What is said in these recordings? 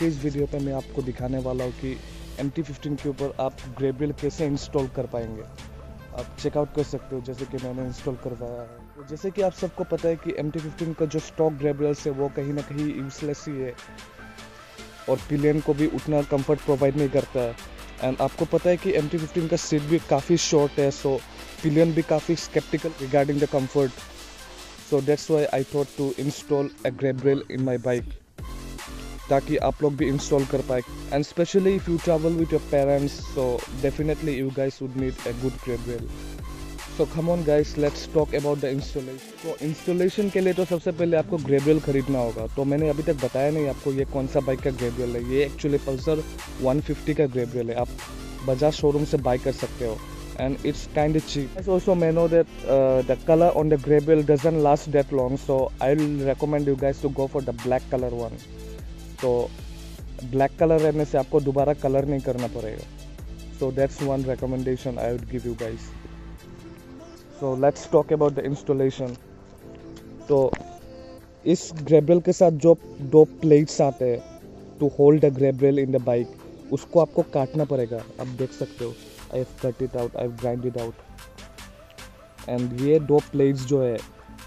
इस वीडियो पे मैं आपको दिखाने वाला हूँ कि MT15 के ऊपर आप ग्रेबियल कैसे इंस्टॉल कर पाएंगे। आप चेकआउट कर सकते हो जैसे कि मैंने इंस्टॉल करवाया है। तो जैसे कि आप सबको पता है कि MT15 का जो स्टॉक ग्रेबियल्स है वो कहीं ना कहीं यूजलेस ही है और पिलियन को भी उतना कंफर्ट प्रोवाइड नहीं करता है। एंड आपको पता है कि MT15 का सीट भी काफ़ी शॉर्ट है, सो पिलियन भी काफ़ी skeptical regarding the comfort. So that's why I thought to install a grab rail in my bike, ताकि आप लोग भी इंस्टॉल कर पाए। And specially if you travel with your parents, so definitely you guys would need a good grab rail. So come on guys, let's talk about the installation. तो installation के लिए तो सबसे पहले आपको ग्रेबियल खरीदना होगा। तो मैंने अभी तक बताया नहीं आपको ये कौन सा बाइक का ग्रेबियल है। ये एक्चुअली पल्सर 150 का ग्रेबियल है। आप बजाज शोरूम से बाय कर सकते हो and it's kind of cheap. Also may know that the color on the Greybill doesn't last that long, so I'll recommend you guys to go for the black color one. तो black colour रहने से आपको दोबारा colour नहीं करना पड़ेगा। So that's one recommendation I would give you guys. So let's talk about the installation. तो इस ग्रेबियल के साथ जो दो प्लेट्स आते हैं to hold the grab rail in the bike, उसको आपको काटना पड़ेगा। आप देख सकते हो, I have cut it out, I have grind it out. And ये दो प्लेट्स जो है,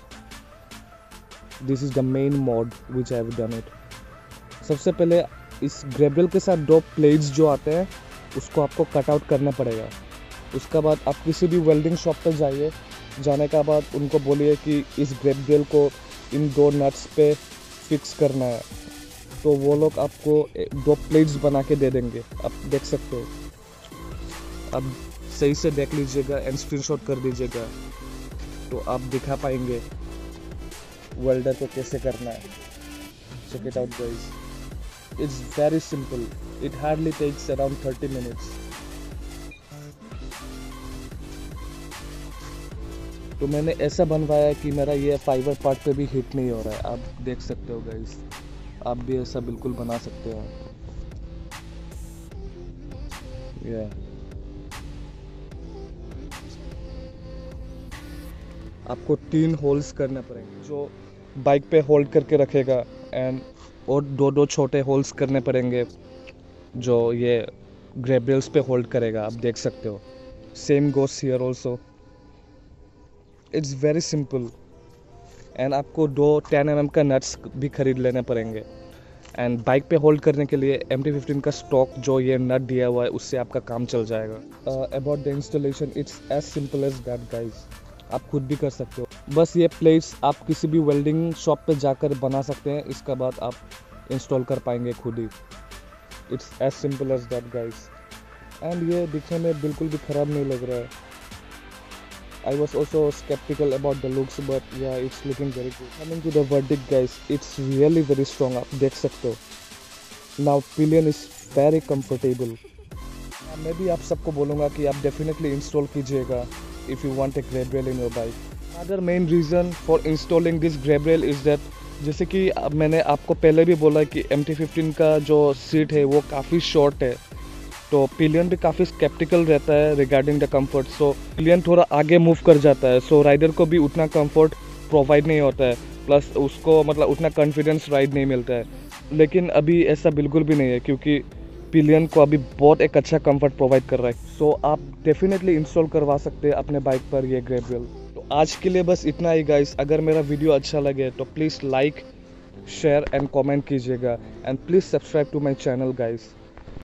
this is the main mod which I have done it. सबसे पहले इस ग्रेबियल के साथ दो प्लेट्स जो आते हैं उसको आपको कट आउट करना पड़ेगा। उसके बाद आप किसी भी वेल्डिंग शॉप पर जाइए। जाने के बाद उनको बोलिए कि इस ग्रेबियल को इन दो नट्स पे फिक्स करना है, तो वो लोग आपको दो प्लेट्स बना के दे देंगे। आप देख सकते हो, आप सही से देख लीजिएगा एंड स्क्रीनशॉट कर दीजिएगा, तो आप दिखा पाएंगे वेल्डर को कैसे करना है। Check it out guys, it's very simple. It hardly takes around 30 minutes. तो मैंने ऐसा बनवाया है कि मेरा ये फाइबर पार्ट पे भी हिट नहीं हो रहा है। आप देख सकते हो गाइस, आप भी ऐसा बिल्कुल बना सकते हो। आपको 3 होल्स करने पड़ेंगे जो बाइक पे होल्ड करके रखेगा, एंड और दो छोटे होल्स करने पड़ेंगे जो ये ग्रेबियल्स पे होल्ड करेगा। आप देख सकते हो, same goes here also. It's very simple. And आपको 2 10 mm का नट्स भी खरीद लेने पड़ेंगे। एंड बाइक पे होल्ड करने के लिए MT15 का स्टॉक जो ये नट दिया हुआ है उससे आपका काम चल जाएगा। About the installation, it's as simple as that guys. आप खुद भी कर सकते हो। बस ये प्लेट्स आप किसी भी वेल्डिंग शॉप पे जाकर बना सकते हैं। इसके बाद आप इंस्टॉल कर पाएंगे खुद ही। It's as simple as that guys. And ये दिखने में बिल्कुल भी ख़राब नहीं लग रहा है। I was also sceptical about the looks, but yeah it's looking very good. Coming to the verdict guys, it's really very strong. आप देख सकते हो। Now pillion is very comfortable. मैं भी आप सबको बोलूँगा कि आप डेफिनेटली इंस्टॉल कीजिएगा if you want a Greybill in your bike. Another main reason for installing this Greybill is that, जैसे कि मैंने आपको पहले भी बोला कि MT15 का जो सीट है वो काफ़ी शॉर्ट है, तो पिलियन भी काफ़ी स्केप्टिकल रहता है regarding the comfort. So pillion थोड़ा आगे मूव कर जाता है, सो राइडर को भी उतना कंफर्ट प्रोवाइड नहीं होता है, प्लस उसको मतलब उतना कॉन्फिडेंस राइड नहीं मिलता है। लेकिन अभी ऐसा बिल्कुल भी नहीं है, क्योंकि पिलियन को अभी बहुत एक अच्छा कंफर्ट प्रोवाइड कर रहा है। सो आप डेफिनेटली इंस्टॉल करवा सकते हैं अपने बाइक पर ये ग्रेबियल। तो आज के लिए बस इतना ही गाइस। अगर मेरा वीडियो अच्छा लगे तो please like, share and comment कीजिएगा, and please subscribe to my channel guys.